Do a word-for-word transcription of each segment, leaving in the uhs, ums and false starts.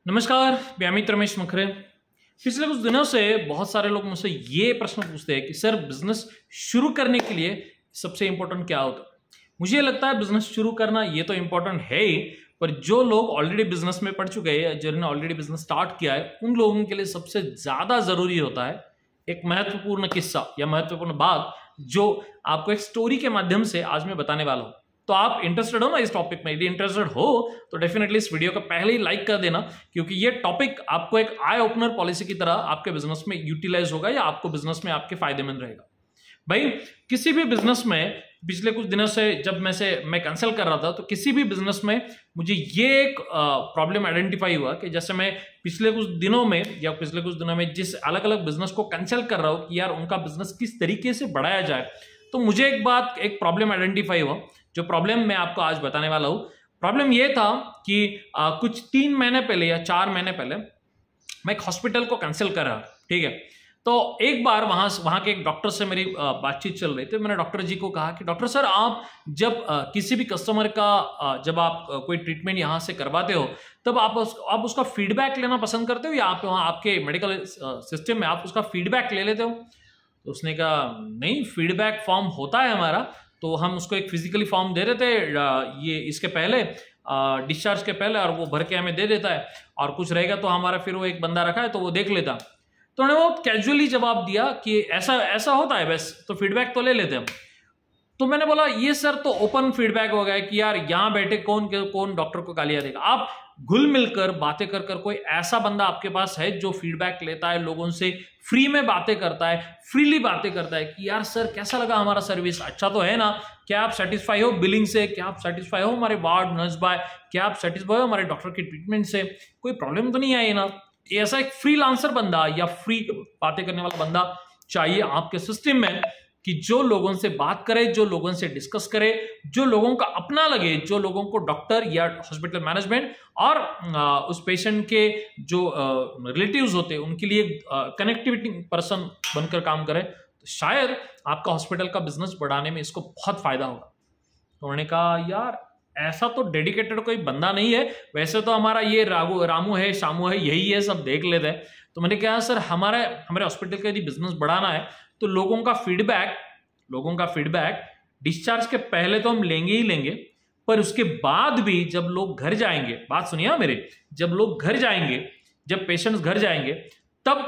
नमस्कार, मैं अमित रमेश मखरे। पिछले कुछ दिनों से बहुत सारे लोग मुझसे ये प्रश्न पूछते हैं कि सर बिजनेस शुरू करने के लिए सबसे इंपॉर्टेंट क्या होता है। मुझे लगता है बिजनेस शुरू करना ये तो इंपॉर्टेंट है ही, पर जो लोग ऑलरेडी बिजनेस में पढ़ चुके हैं, जिन्होंने ऑलरेडी बिजनेस स्टार्ट किया है, उन लोगों के लिए सबसे ज्यादा जरूरी होता है एक महत्वपूर्ण किस्सा या महत्वपूर्ण बात जो आपको एक स्टोरी के माध्यम से आज मैं बताने वाला हूं। तो आप इंटरेस्टेड हो ना इस टॉपिक में? यदि इंटरेस्टेड हो तो डेफिनेटली इस वीडियो को पहले ही लाइक कर देना, क्योंकि ये टॉपिक आपको एक आई ओपनर पॉलिसी की तरह आपके बिजनेस में यूटिलाइज होगा या आपको बिजनेस में आपके फायदेमंद रहेगा। भाई, किसी भी बिजनेस में पिछले कुछ दिनों से जब मैं से मैं कैंसिल कर रहा था, तो किसी भी बिजनेस में मुझे ये एक प्रॉब्लम आइडेंटिफाई हुआ कि जैसे मैं पिछले कुछ दिनों में या पिछले कुछ दिनों में जिस अलग अलग बिजनेस को कैंसिल कर रहा हूं कि यार उनका बिजनेस किस तरीके से बढ़ाया जाए, तो मुझे एक बात एक प्रॉब्लम आइडेंटिफाई हुआ। जो प्रॉब्लम मैं आपको आज बताने वाला हूं, प्रॉब्लम ये था कि आ, कुछ तीन महीने पहले या चार महीने पहले मैं एक हॉस्पिटल को कैंसिल कर रहा, ठीक है। तो एक बार वहां वहां के एक डॉक्टर से मेरी बातचीत चल रही थी। मैंने डॉक्टर जी को कहा कि डॉक्टर सर, आप जब आ, किसी भी कस्टमर का आ, जब आप आ, कोई ट्रीटमेंट यहां से करवाते हो, तब आप उस, आप उसका फीडबैक लेना पसंद करते हो या आप वहां आपके मेडिकल सिस्टम में आप उसका फीडबैक ले लेते हो? तो उसने कहा नहीं, फीडबैक फॉर्म होता है हमारा, तो हम उसको एक फिजिकली फॉर्म दे देते हैं ये इसके पहले डिस्चार्ज के पहले, और वो भर के हमें दे देता है, और कुछ रहेगा तो हमारा फिर वो एक बंदा रखा है तो वो देख लेता। तो उन्होंने बहुत कैजुअली जवाब दिया कि ऐसा ऐसा होता है बस, तो फीडबैक तो ले लेते हैं। तो मैंने बोला ये सर तो ओपन फीडबैक हो गया कि यार यहाँ बैठे कौन कौन डॉक्टर को गालियां देगा। आप घुल मिलकर बातें कर कर कोई ऐसा बंदा आपके पास है जो फीडबैक लेता है, लोगों से फ्री में बातें करता है, फ्रीली बातें करता है कि यार सर कैसा लगा हमारा सर्विस, अच्छा तो है ना, क्या आप सेटिस्फाई हो बिलिंग से, क्या आप सेटिस्फाई हो हमारे वार्ड नर्स बाय, क्या आप सेटिस्फाई हो हमारे डॉक्टर की ट्रीटमेंट से, कोई प्रॉब्लम तो नहीं आई ना। ऐसा एक फ्रीलांसर बंदा या फ्री बातें करने वाला बंदा चाहिए आपके सिस्टम में, कि जो लोगों से बात करे, जो लोगों से डिस्कस करे, जो लोगों का अपना लगे, जो लोगों को डॉक्टर या हॉस्पिटल मैनेजमेंट और आ, उस पेशेंट के जो रिलेटिव्स होते हैं उनके लिए कनेक्टिविटी पर्सन बनकर काम करे, तो शायद आपका हॉस्पिटल का बिजनेस बढ़ाने में इसको बहुत फायदा होगा। तो उन्होंने कहा यार ऐसा तो डेडिकेटेड कोई बंदा नहीं है, वैसे तो हमारा ये रागू रामू है, शामू है, यही है, सब देख लेते हैं। तो मैंने कहा सर हमारे हमारे हॉस्पिटल का यदि बिजनेस बढ़ाना है तो लोगों का फीडबैक लोगों का फीडबैक डिस्चार्ज के पहले तो हम लेंगे ही लेंगे, पर उसके बाद भी जब लोग घर जाएंगे, बात सुनिए मेरे, जब लोग घर जाएंगे, जब पेशेंट्स घर जाएंगे, तब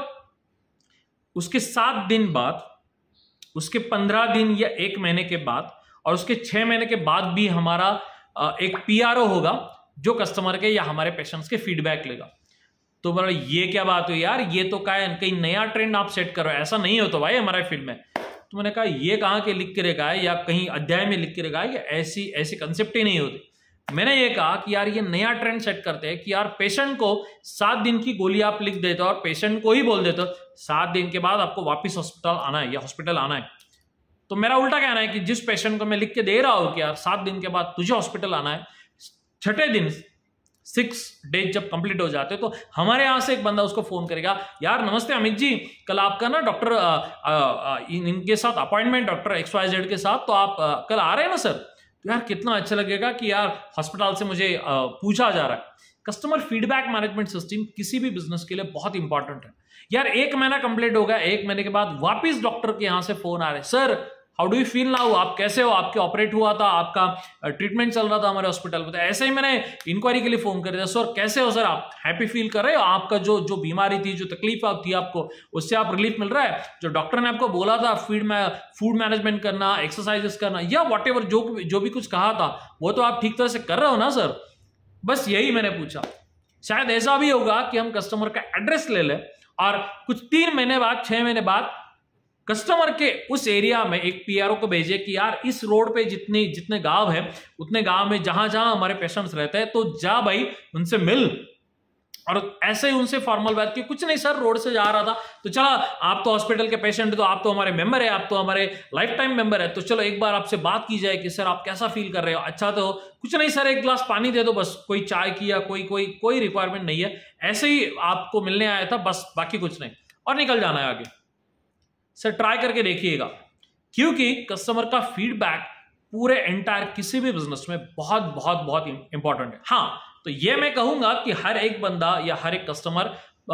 उसके सात दिन बाद, उसके पंद्रह दिन या एक महीने के बाद, और उसके छह महीने के बाद भी हमारा एक पीआरओ होगा जो कस्टमर के या हमारे पेशेंट्स के फीडबैक लेगा। तो बोला ये क्या बात हुई यार, ये तो क्या है, कहीं नया ट्रेंड आप सेट करो, ऐसा नहीं हो तो भाई हमारे फील्ड में। तो मैंने कहा ये कहाँ के लिख के रखा है या कहीं अध्याय में लिख के रखा है, या ऐसी ऐसी कंसेप्ट ही नहीं होती। मैंने ये कहा कि यार ये नया ट्रेंड सेट करते हैं कि यार पेशेंट को सात दिन की गोली आप लिख देते हो और पेशेंट को ही बोल देते हो सात दिन के बाद आपको वापिस हॉस्पिटल आना है या हॉस्पिटल आना है। तो मेरा उल्टा कहना है कि जिस पेशेंट को मैं लिख के दे रहा हूं कि यार सात दिन के बाद तुझे हॉस्पिटल आना है, छठे दिन सिक्स डेज जब कंप्लीट हो जाते तो हमारे यहां से एक बंदा उसको फोन करेगा, यार नमस्ते अमित जी, कल आपका ना डॉक्टर इन, इनके साथ appointment doctor X Y Z के साथ, तो आप आ, कल आ रहे हैं ना सर। तो यार कितना अच्छा लगेगा कि यार हॉस्पिटल से मुझे आ, पूछा जा रहा है। कस्टमर फीडबैक मैनेजमेंट सिस्टम किसी भी बिजनेस के लिए बहुत इंपॉर्टेंट है। यार एक महीना कंप्लीट हो गया, एक महीने के बाद वापिस डॉक्टर के यहां से फोन आ रहे, sir how do you feel now, आप कैसे हो, आपके ऑपरेट हुआ था, आपका ट्रीटमेंट चल रहा था हमारे हॉस्पिटल में, तो ऐसे ही मैंने इंक्वायरी के लिए फोन कर दिया, सर कैसे हो सर, आप हैप्पी फील कर रहे हो, आपका जो जो बीमारी थी, जो तकलीफ थी आपको, उससे आप रिलीफ मिल रहा है, जो डॉक्टर ने आपको बोला था फीड में फूड मैनेजमेंट करना, एक्सरसाइजेस करना, या वॉट एवर जो जो भी कुछ कहा था वो तो आप ठीक तरह से कर रहे हो ना सर। बस यही मैंने पूछा। शायद ऐसा भी होगा कि हम कस्टमर का एड्रेस ले लें और कुछ तीन महीने बाद, छह महीने बाद कस्टमर के उस एरिया में एक पीआरओ को भेजे कि यार इस रोड पे जितने जितने गांव है, उतने गांव में जहां जहां हमारे पेशेंट्स रहते हैं, तो जा भाई उनसे मिल, और ऐसे ही उनसे फॉर्मल बात की, कुछ नहीं सर रोड से जा रहा था तो चला, आप तो हॉस्पिटल के पेशेंट, तो आप तो हमारे मेंबर है, आप तो हमारे लाइफ टाइम मेंबर है, तो चलो एक बार आपसे बात की जाए कि सर आप कैसा फील कर रहे हो, अच्छा तो कुछ नहीं सर एक गिलास पानी दे दो बस, कोई चाय की या कोई कोई कोई रिक्वायरमेंट नहीं है, ऐसे ही आपको मिलने आया था बस, बाकी कुछ नहीं, और निकल जाना है आगे। सर ट्राई करके देखिएगा, क्योंकि कस्टमर का फीडबैक पूरे एंटायर किसी भी बिजनेस में बहुत बहुत बहुत इंपॉर्टेंट है। हाँ, तो ये मैं कहूंगा कि हर एक बंदा या हर एक कस्टमर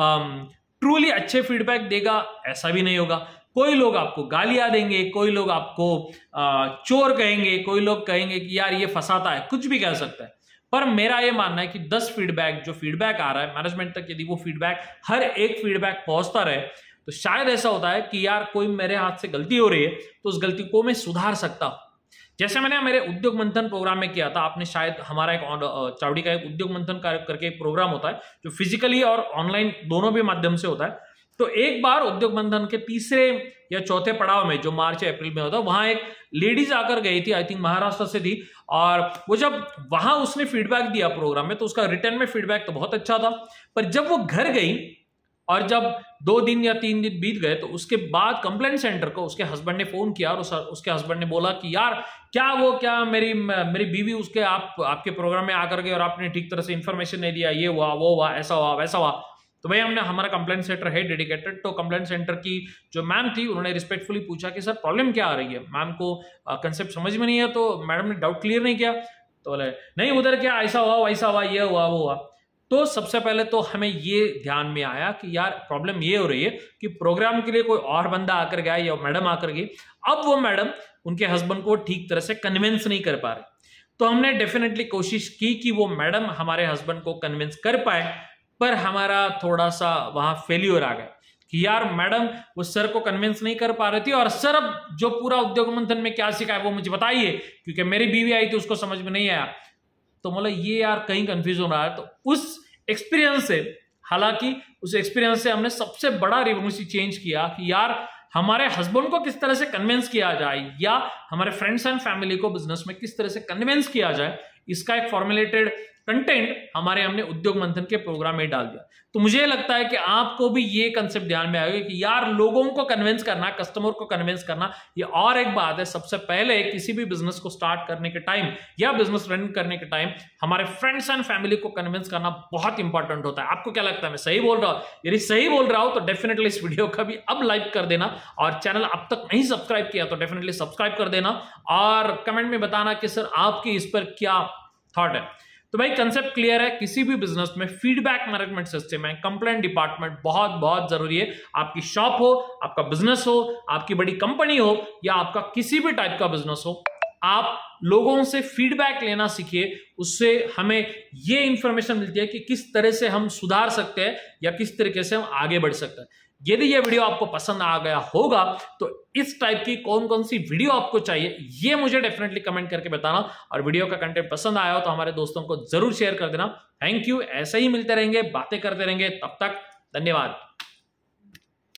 ट्रूली अच्छे फीडबैक देगा ऐसा भी नहीं होगा। कोई लोग आपको गालियां देंगे, कोई लोग आपको आ, चोर कहेंगे, कोई लोग कहेंगे कि यार ये फंसाता है, कुछ भी कह सकता है। पर मेरा ये मानना है कि दस फीडबैक जो फीडबैक आ रहा है मैनेजमेंट तक, यदि वो फीडबैक हर एक फीडबैक पहुंचता रहे तो शायद ऐसा होता है कि यार कोई मेरे हाथ से गलती हो रही है तो उस गलती को मैं सुधार सकता हूं। जैसे मैंने मेरे उद्योग मंथन प्रोग्राम में किया था, आपने शायद हमारा एक चावड़ी का एक उद्योग मंथन करके एक प्रोग्राम होता है जो फिजिकली और ऑनलाइन दोनों भी माध्यम से होता है। तो एक बार उद्योग मंथन के तीसरे या चौथे पड़ाव में जो मार्च या अप्रैल में होता है, वहां एक लेडीज आकर गई थी, आई थिंक महाराष्ट्र से थी, और वो जब वहां उसने फीडबैक दिया प्रोग्राम में तो उसका रिटर्न में फीडबैक तो बहुत अच्छा था। पर जब वो घर गई और जब दो दिन या तीन दिन बीत गए तो उसके बाद कंप्लेंट सेंटर को उसके हस्बैंड ने फोन किया और उस, उसके हस्बैंड ने बोला कि यार क्या वो क्या मेरी मेरी बीवी उसके आप आपके प्रोग्राम में आकर गई और आपने ठीक तरह से इंफॉर्मेशन नहीं दिया, ये हुआ वो हुआ ऐसा हुआ वैसा हुआ। तो भाई हमने हमारा कंप्लेंट सेंटर है डेडिकेटेड, तो कंप्लेंट सेंटर की जो मैम थी उन्होंने रिस्पेक्टफुली पूछा कि सर प्रॉब्लम क्या आ रही है, मैम को कंसेप्ट समझ में नहीं है। तो मैडम ने डाउट क्लियर नहीं किया, तो बोले नहीं उधर क्या ऐसा हुआ वैसा हुआ ये हुआ वो हुआ। तो सबसे पहले तो हमें ये ध्यान में आया कि यार प्रॉब्लम ये हो रही है कि प्रोग्राम के लिए कोई और बंदा आकर गया या मैडम आकर गई, अब वो मैडम उनके हस्बैंड को ठीक तरह से कन्विंस नहीं कर पा रहे। तो हमने डेफिनेटली कोशिश की कि वो मैडम हमारे हस्बैंड को कन्विंस कर पाए, पर हमारा थोड़ा सा वहां फेल्यूर आ गया कि यार मैडम वो सर को कन्विंस नहीं कर पा रही थी, और सर अब जो पूरा उद्योग मंथन में क्या सिखाया वो मुझे बताइए क्योंकि मेरी बीवी आई थी उसको समझ में नहीं आया। तो मतलब ये यार कहीं कंफ्यूज हो रहा है। तो उस एक्सपीरियंस से, हालांकि उस एक्सपीरियंस से हमने सबसे बड़ा रिवोल्यूशन चेंज किया कि यार हमारे हस्बैंड को किस तरह से कन्विंस किया जाए या हमारे फ्रेंड्स एंड फैमिली को बिजनेस में किस तरह से कन्विंस किया जाए, इसका एक फॉर्मुलेटेड कंटेंट हमारे हमने उद्योग मंथन के प्रोग्राम में डाल दिया। तो मुझे लगता है कि आपको भी ये कंसेप्ट ध्यान में आएगा कि यार लोगों को कन्विंस करना, कस्टमर को कन्विंस करना, ये और एक बात है। सबसे पहले किसी भी बिजनेस को स्टार्ट करने के टाइम या बिजनेस रन करने के टाइम हमारे फ्रेंड्स एंड फैमिली को कन्विंस करना बहुत इंपॉर्टेंट होता है। आपको क्या लगता है, मैं सही बोल रहा हूं? यदि सही बोल रहा हूं तो डेफिनेटली इस वीडियो का भी अब लाइक कर देना, और चैनल अब तक नहीं सब्सक्राइब किया तो डेफिनेटली सब्सक्राइब कर देना, और कमेंट में बताना कि सर आपकी इस पर क्या थॉट है। तो भाई कंसेप्ट क्लियर है, किसी भी बिजनेस में फीडबैक मैनेजमेंट सिस्टम है, कंप्लेंट डिपार्टमेंट बहुत बहुत जरूरी है। आपकी शॉप हो, आपका बिजनेस हो, आपकी बड़ी कंपनी हो, या आपका किसी भी टाइप का बिजनेस हो, आप लोगों से फीडबैक लेना सीखिए। उससे हमें यह इंफॉर्मेशन मिलती है कि किस तरह से हम सुधार सकते हैं या किस तरीके से हम आगे बढ़ सकते हैं। यदि यह वीडियो आपको पसंद आ गया होगा तो इस टाइप की कौन कौन सी वीडियो आपको चाहिए ये मुझे डेफिनेटली कमेंट करके बताना, और वीडियो का कंटेंट पसंद आया हो तो हमारे दोस्तों को जरूर शेयर कर देना। थैंक यू, ऐसे ही मिलते रहेंगे, बातें करते रहेंगे, तब तक धन्यवाद।